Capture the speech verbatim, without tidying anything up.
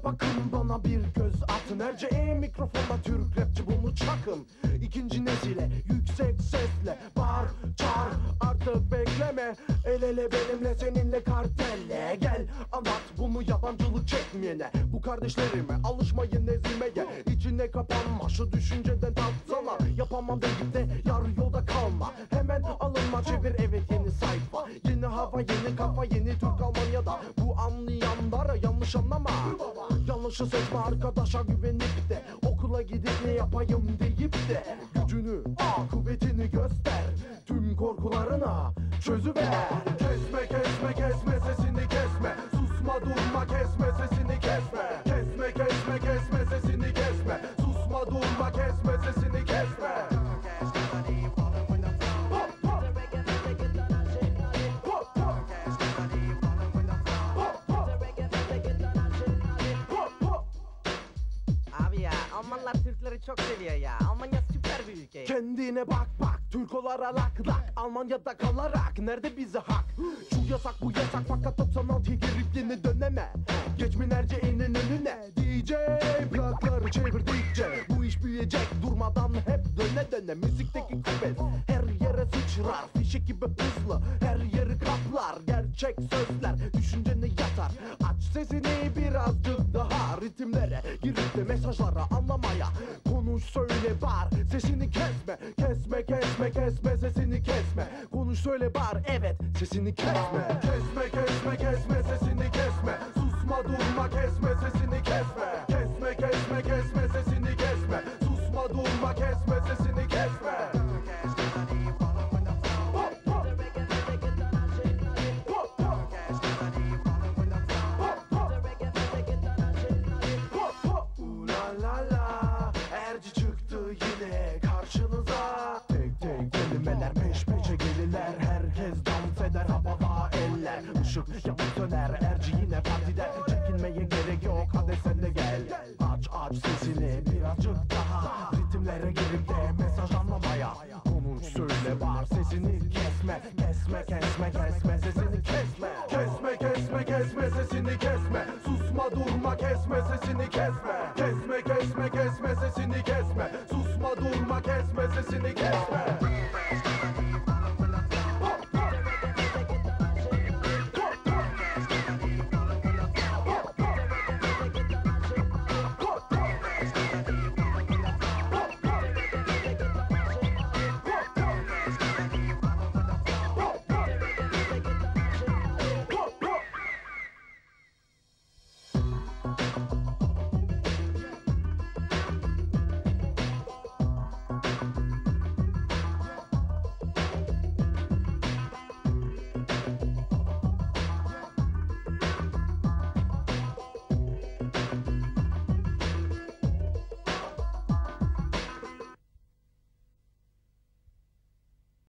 Bakın bana bir göz atın. Erceğe mikrofonla Türk rapçi bunu çakın. İkinci nesile yüksek sesle bağır çağır, artık bekleme. El ele benimle seninle kartelle. Gel anlat bunu yabancılık çekmeyene. Bu kardeşlerime alışmayın ezilmeye. İçine kapanma, şu düşünceden tatsana. Yapamam deyip de yarı yolda kalma. Hemen alınma, çevir, evet yeni sayfa. Yeni hava, yeni kafa, yeni Türk Almanya'da. Bu anlayanlara yanlış anlama. Yanlışı seçme, arkadaşa güvenip de okula gidip ne yapayım deyip de gücünü, aa, kuvvetini göster. Tüm korkularına çözüver. Kesme kesme kesme sesini kesme. Susma durma kesme sesini kesme. Kesme kesme kesme sesini kesme. Susma durma kesme sesini kesme. Abi ya, Almanlar Türkleri çok seviyor ya. Almanya süper bir ülke. Kendine bak bak, Türk olarak lak lak. Almanya'da kalarak nerede bize hak? Şu yasak bu yasak, fakat doksan altıya girip yeni döneme. Geçmin erceğinin önüne. D J plakları çevirdikçe bu iş büyüyecek, durmadan hep döne döne. Müzikteki kuvvet her yere sıçrar, fişek gibi hızlı her yeri kaplar. Gerçek sözler düşünceni yatar. Aç sesini birazcık daha, ritimlere girip de mesajlara anlamaya. Konuş söyle bağır, sesini kesme. Kesme kesme kesme sesini kesme. Konuş söyle bağır, evet sesini kesme. Kesme kesme kesme sesini kesme. Susma durma kesme sesini kesme. Kesme kesme kesme sesini kesme. Susma durma kesme sesini kesme. Erci çıktı yine karşınıza. Tek tek kelimeler peş peşe gelirler. Herkes dans eder, havada eller. Işık yanıp söner, Erci yine partide. Çekinmeye gerek yok, hadi sen de gel. Aç aç sesini birazcık daha, ritimlere girip de mesaj anlamaya. Konuş söyle bağır, sesini kesme. Kesme kesme kesme sesini kesme. Kesme kesme kesme sesini kesme. Susma durma kesme sesini kesme. Kesme kesme kesme sesini kesme. Susma durma kesme sesini kesme.